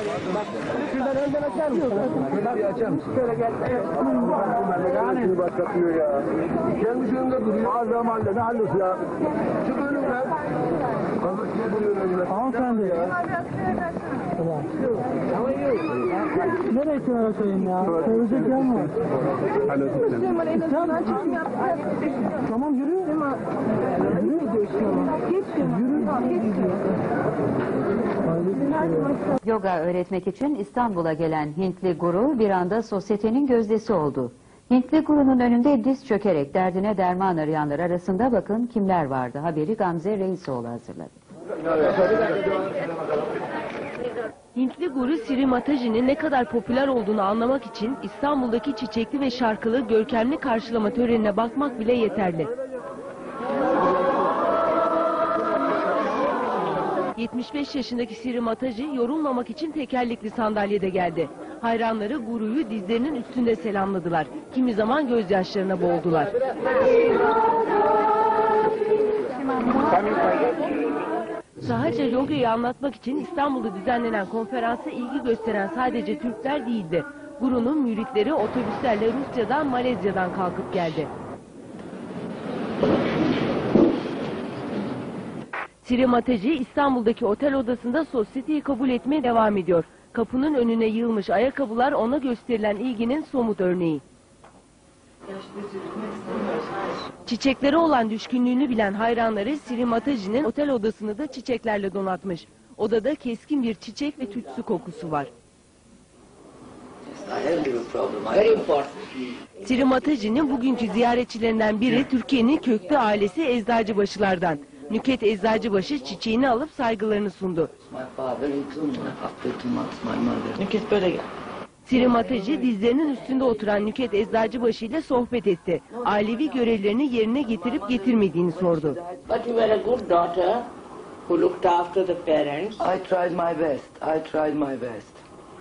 Şuradan önden açar mısın? Şöyle açar mısın? Şöyle gel. Yani başlatıyor ya. Kendi önünde duruyor. Ağzı mahallede hallediyor ya. Çık önümden. Hanımefendi. Nereye koyayım ya? Söyleyecek yer mi var? Tamam yürü. Yoga öğretmek için İstanbul'a gelen Hintli guru bir anda sosyetenin gözdesi oldu. Hintli gurunun önünde diz çökerek derdine derman arayanlar arasında bakın kimler vardı. Haberi Gamze Reisoğlu hazırladı. Hintli guru Sri Mataji'nin ne kadar popüler olduğunu anlamak için İstanbul'daki çiçekli ve şarkılı görkemli karşılama törenine bakmak bile yeterli. 75 yaşındaki Sri Mataji yorulmamak için tekerlekli sandalyede geldi. Hayranları guruyu dizlerinin üstünde selamladılar. Kimi zaman gözyaşlarına boğuldular. Sahaca yogayı anlatmak için İstanbul'da düzenlenen konferansa ilgi gösteren sadece Türkler değildi. Guru'nun müritleri otobüslerle Rusya'dan, Malezya'dan kalkıp geldi. Sri Mataji İstanbul'daki otel odasında sosyeteyi kabul etmeye devam ediyor. Kapının önüne yığılmış ayakkabılar ona gösterilen ilginin somut örneği. Çiçeklere olan düşkünlüğünü bilen hayranları Sri Mataji'nin otel odasını da çiçeklerle donatmış. Odada keskin bir çiçek ve tütsü kokusu var. Sri Mataji'nin bugünkü ziyaretçilerinden biri Türkiye'nin köklü ailesi Eczacıbaşılardan. Nüket Eczacıbaşı çiçeğini alıp saygılarını sundu. Nüket böyle gel. Sri Mataji dizlerinin üstünde oturan Nüket Eczacıbaşı ile sohbet etti. Ailevi görevlerini yerine getirip getirmediğini sordu. But you were a good daughter who looked after the parents. I tried my best. I tried my best.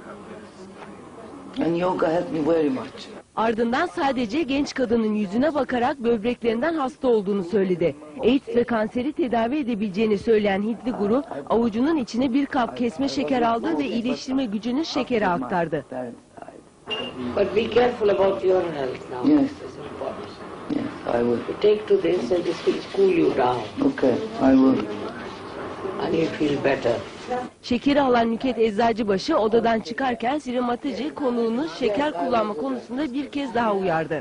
And yoga helped me very much. Ardından sadece genç kadının yüzüne bakarak böbreklerinden hasta olduğunu söyledi. AIDS ve kanseri tedavi edebileceğini söyleyen Hintli guru avucunun içine bir kap kesme şeker aldı ve iyileştirme gücünü şekere aktardı. But be careful about your health now. Yes. Yes, I will. You take to this and this will cool you down. Okay, I will. And you feel better. Şekeri alan Nüket Eczacıbaşı odadan çıkarken Sri Mataji konuğunu şeker kullanma konusunda bir kez daha uyardı.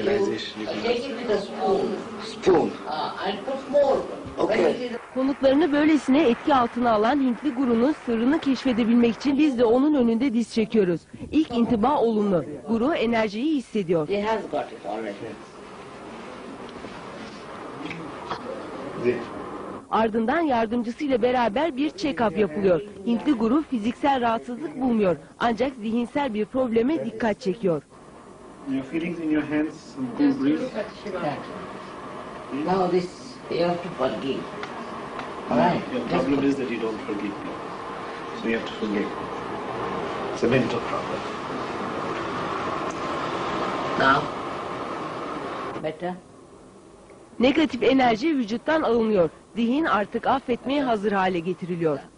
Konuklarını böylesine etki altına alan Hintli gurunun sırrını keşfedebilmek için biz de onun önünde diz çekiyoruz. İlk intiba olumlu. Guru enerjiyi hissediyor. Ardından yardımcısıyla beraber bir check-up yapılıyor. Hintli guru fiziksel rahatsızlık bulmuyor. Ancak zihinsel bir probleme dikkat çekiyor. Now this you have to forgive. Right. Your problem is that you don't forgive me. So you have to forgive. It's a mental problem. Now. Better. Negatif enerji vücuttan alınıyor. Zihin artık affetmeye hazır hale getiriliyor.